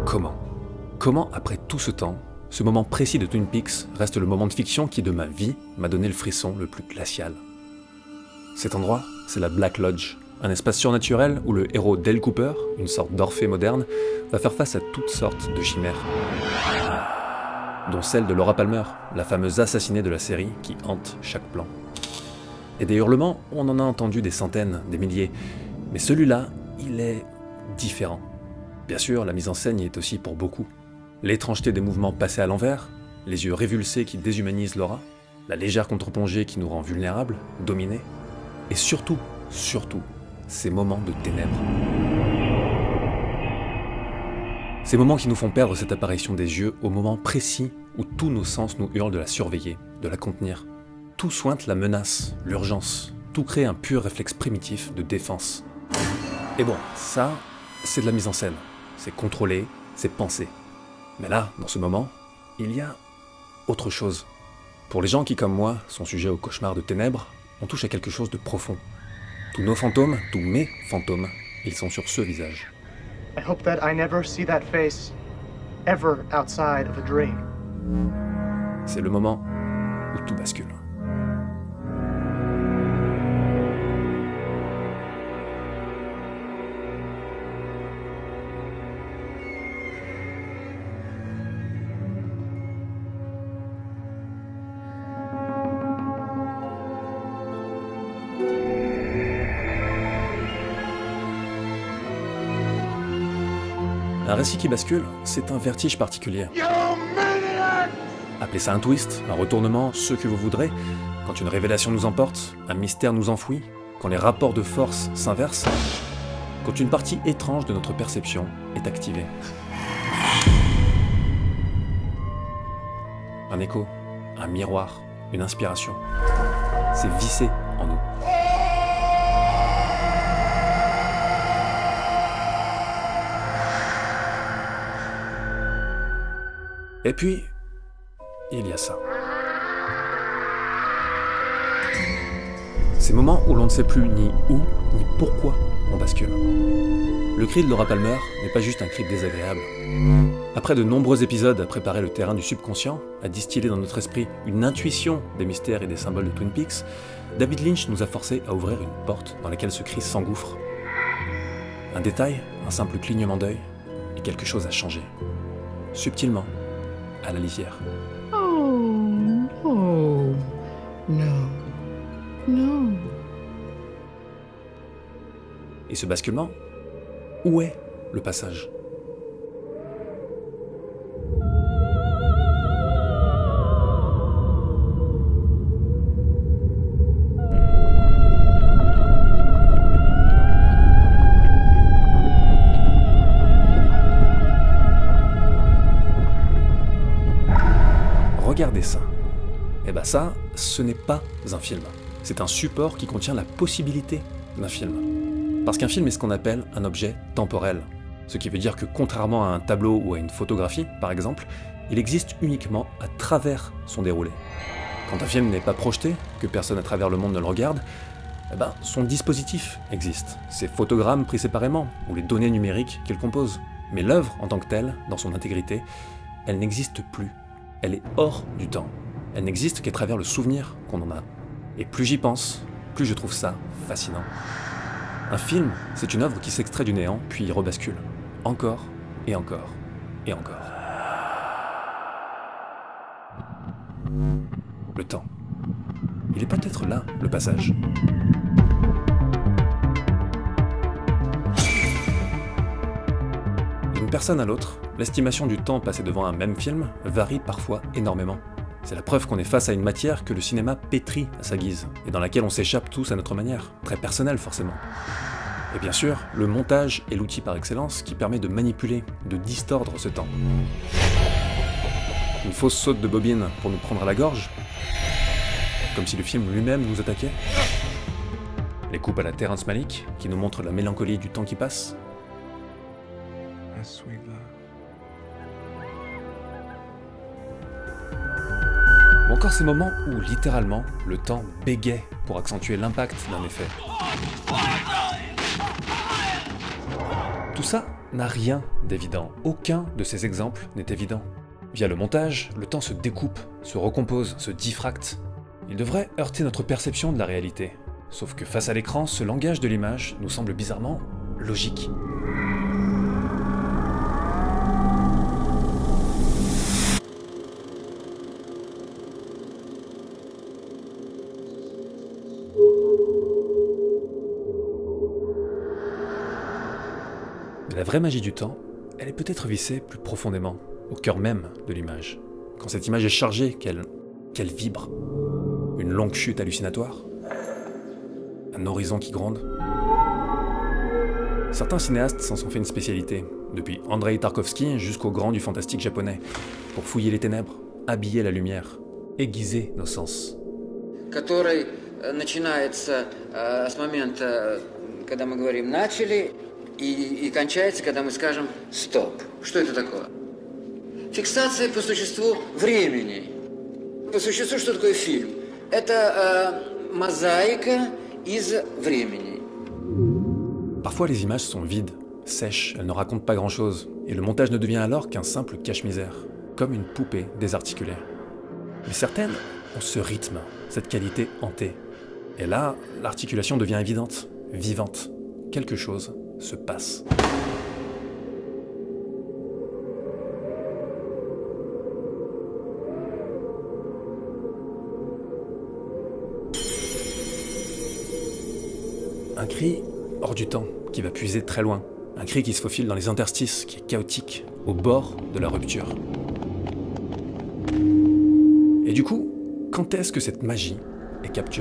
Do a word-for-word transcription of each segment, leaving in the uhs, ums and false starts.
comment Comment, après tout ce temps, ce moment précis de Twin Peaks reste le moment de fiction qui, de ma vie, m'a donné le frisson le plus glacial. Cet endroit, c'est la Black Lodge, un espace surnaturel où le héros Dale Cooper, une sorte d'Orphée moderne, va faire face à toutes sortes de chimères. Dont celle de Laura Palmer, la fameuse assassinée de la série qui hante chaque plan. Et des hurlements, on en a entendu des centaines, des milliers, mais celui-là, il est différent. Bien sûr, la mise en scène y est aussi pour beaucoup. L'étrangeté des mouvements passés à l'envers, les yeux révulsés qui déshumanisent Laura, la légère contre-plongée qui nous rend vulnérables, dominés, et surtout, surtout, ces moments de ténèbres. Ces moments qui nous font perdre cette apparition des yeux au moment précis où tous nos sens nous hurlent de la surveiller, de la contenir. Tout sointe la menace, l'urgence, tout crée un pur réflexe primitif de défense. Et bon, ça, c'est de la mise en scène, c'est contrôlé, c'est pensé. Mais là, dans ce moment, il y a autre chose. Pour les gens qui, comme moi, sont sujets au cauchemar de ténèbres, on touche à quelque chose de profond. Tous nos fantômes, tous mes fantômes, ils sont sur ce visage. I hope that I never see that face ever outside of a dream. C'est le moment où tout bascule. Un récit qui bascule, c'est un vertige particulier. Appelez ça un twist, un retournement, ce que vous voudrez, quand une révélation nous emporte, un mystère nous enfouit, quand les rapports de force s'inversent, quand une partie étrange de notre perception est activée. Un écho, un miroir, une inspiration. C'est vissé en nous. Et puis, il y a ça. Ces moments où l'on ne sait plus ni où, ni pourquoi on bascule. Le cri de Laura Palmer n'est pas juste un cri désagréable. Après de nombreux épisodes à préparer le terrain du subconscient, à distiller dans notre esprit une intuition des mystères et des symboles de Twin Peaks, David Lynch nous a forcés à ouvrir une porte dans laquelle ce cri s'engouffre. Un détail, un simple clignement d'œil, et quelque chose a changé. Subtilement, à la lisière. Oh, no, no, no. Et ce basculement, où est le passage ? Regardez ça. Et bah ça, ce n'est pas un film. C'est un support qui contient la possibilité d'un film. Parce qu'un film est ce qu'on appelle un objet temporel. Ce qui veut dire que contrairement à un tableau ou à une photographie, par exemple, il existe uniquement à travers son déroulé. Quand un film n'est pas projeté, que personne à travers le monde ne le regarde, eh ben, son dispositif existe. Ses photogrammes pris séparément, ou les données numériques qu'il compose. Mais l'œuvre, en tant que telle, dans son intégrité, elle n'existe plus. Elle est hors du temps. Elle n'existe qu'à travers le souvenir qu'on en a. Et plus j'y pense, plus je trouve ça fascinant. Un film, c'est une œuvre qui s'extrait du néant, puis y rebascule. Encore, et encore, et encore. Le temps. Il est peut-être là, le passage. D'une personne à l'autre, l'estimation du temps passé devant un même film varie parfois énormément. C'est la preuve qu'on est face à une matière que le cinéma pétrit à sa guise, et dans laquelle on s'échappe tous à notre manière, très personnelle forcément. Et bien sûr, le montage est l'outil par excellence qui permet de manipuler, de distordre ce temps. Une fausse saute de bobine pour nous prendre à la gorge, comme si le film lui-même nous attaquait. Les coupes à la Terrence Malick, qui nous montrent la mélancolie du temps qui passe. Ou encore ces moments où, littéralement, le temps bégait pour accentuer l'impact d'un effet. Tout ça, n'a rien d'évident. Aucun de ces exemples n'est évident. Via le montage, le temps se découpe, se recompose, se diffracte. Il devrait heurter notre perception de la réalité. Sauf que face à l'écran, ce langage de l'image nous semble bizarrement logique. Mais la vraie magie du temps, elle est peut-être vissée plus profondément, au cœur même de l'image. Quand cette image est chargée, qu'elle qu'elle vibre. Une longue chute hallucinatoire. Un horizon qui gronde. Certains cinéastes s'en sont fait une spécialité, depuis Andrei Tarkovsky jusqu'au grand du fantastique japonais, pour fouiller les ténèbres, habiller la lumière, aiguiser nos sens. Который начинается с момента, когда мы говорим «начали», и, и кончается, когда мы скажем «стоп». Что это такое? Фиксация по существу времени. По существу, что такое фильм? Это э, мозаика из времени. Parfois les images sont vides, sèches, elles ne racontent pas grand-chose, et le montage ne devient alors qu'un simple cache-misère, comme une poupée désarticulée. Mais certaines ont ce rythme, cette qualité hantée. Et là, l'articulation devient évidente, vivante. Quelque chose se passe. Un cri hors du temps, qui va puiser très loin. Un cri qui se faufile dans les interstices, qui est chaotique, au bord de la rupture. Et du coup, quand est-ce que cette magie est capturée ?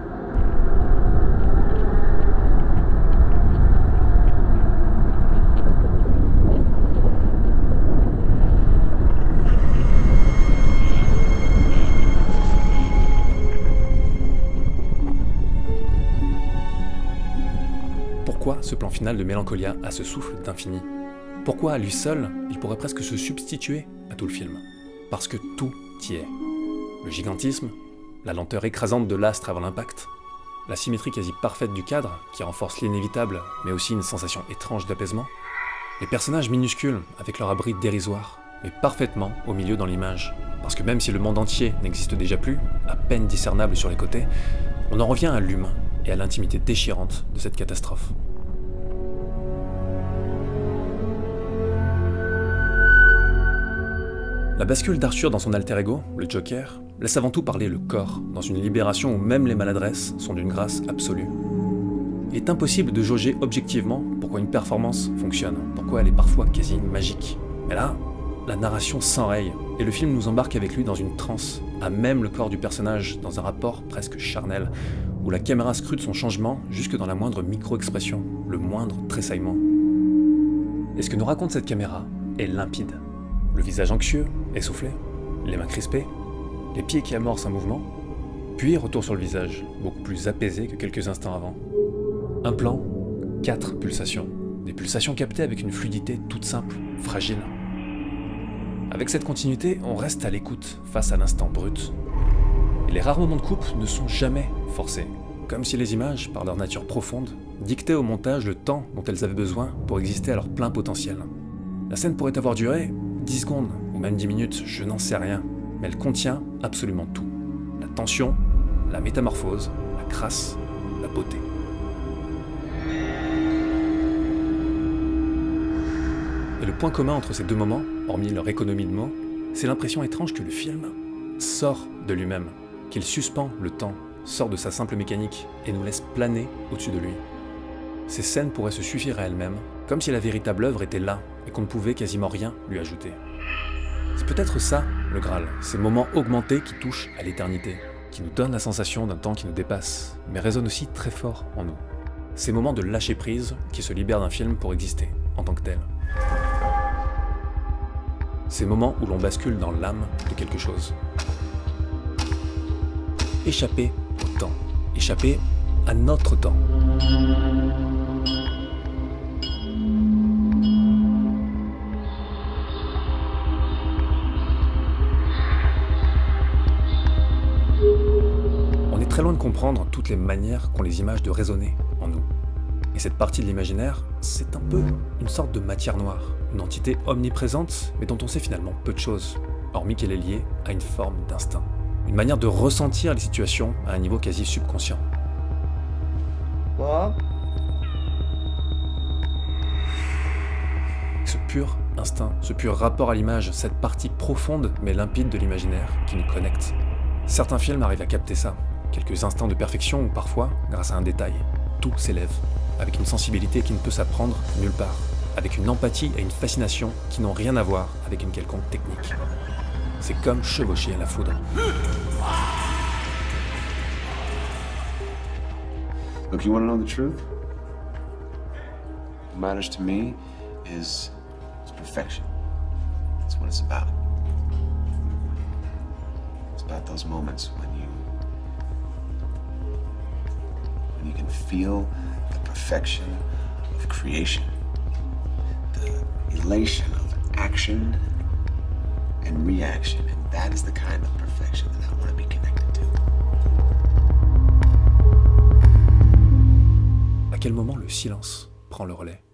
Pourquoi ce plan final de Mélancolia a ce souffle d'infini? Pourquoi à lui seul, il pourrait presque se substituer à tout le film? Parce que tout y est. Le gigantisme, la lenteur écrasante de l'astre avant l'impact, la symétrie quasi parfaite du cadre, qui renforce l'inévitable, mais aussi une sensation étrange d'apaisement, les personnages minuscules, avec leur abri dérisoire, mais parfaitement au milieu dans l'image. Parce que même si le monde entier n'existe déjà plus, à peine discernable sur les côtés, on en revient à l'humain et à l'intimité déchirante de cette catastrophe. La bascule d'Arthur dans son alter ego, le Joker, laisse avant tout parler le corps, dans une libération où même les maladresses sont d'une grâce absolue. Il est impossible de jauger objectivement pourquoi une performance fonctionne, pourquoi elle est parfois quasi magique. Mais là, la narration s'enraye, et le film nous embarque avec lui dans une transe, à même le corps du personnage, dans un rapport presque charnel, où la caméra scrute son changement jusque dans la moindre micro-expression, le moindre tressaillement. Et ce que nous raconte cette caméra est limpide. Le visage anxieux, essoufflé, les mains crispées, les pieds qui amorcent un mouvement, puis retour sur le visage, beaucoup plus apaisé que quelques instants avant. Un plan, quatre pulsations. Des pulsations captées avec une fluidité toute simple, fragile. Avec cette continuité, on reste à l'écoute face à l'instant brut. Et les rares moments de coupe ne sont jamais forcés. Comme si les images, par leur nature profonde, dictaient au montage le temps dont elles avaient besoin pour exister à leur plein potentiel. La scène pourrait avoir duré dix secondes, ou même dix minutes, je n'en sais rien, mais elle contient absolument tout. La tension, la métamorphose, la crasse, la beauté. Et le point commun entre ces deux moments, hormis leur économie de mots, c'est l'impression étrange que le film sort de lui-même, qu'il suspend le temps, sort de sa simple mécanique et nous laisse planer au-dessus de lui. Ces scènes pourraient se suffire à elles-mêmes, comme si la véritable œuvre était là et qu'on ne pouvait quasiment rien lui ajouter. C'est peut-être ça, le Graal, ces moments augmentés qui touchent à l'éternité, qui nous donnent la sensation d'un temps qui nous dépasse, mais résonnent aussi très fort en nous. Ces moments de lâcher-prise qui se libèrent d'un film pour exister en tant que tel. Ces moments où l'on bascule dans l'âme de quelque chose. Échapper au temps, échapper à notre temps. On est très loin de comprendre toutes les manières qu'ont les images de résonner en nous. Et cette partie de l'imaginaire, c'est un peu une sorte de matière noire, une entité omniprésente, mais dont on sait finalement peu de choses, hormis qu'elle est liée à une forme d'instinct. Une manière de ressentir les situations à un niveau quasi subconscient. Mom? Ce pur instinct, ce pur rapport à l'image, cette partie profonde mais limpide de l'imaginaire qui nous connecte. Certains films arrivent à capter ça, quelques instants de perfection ou parfois, grâce à un détail, tout s'élève, avec une sensibilité qui ne peut s'apprendre nulle part, avec une empathie et une fascination qui n'ont rien à voir avec une quelconque technique. C'est comme chevaucher à la foudre. Look, you want to know the truth? What matters to me is, is perfection. That's what it's about. It's about those moments when you when you can feel the perfection of creation, the elation of action and reaction, and that is the kind of perfection that I want to be connected to. À quel moment le silence prend le relais?